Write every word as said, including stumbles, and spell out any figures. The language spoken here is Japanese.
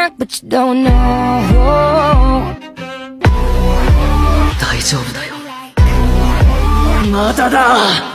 back, but you don't know. 大丈夫だよ。まだだ。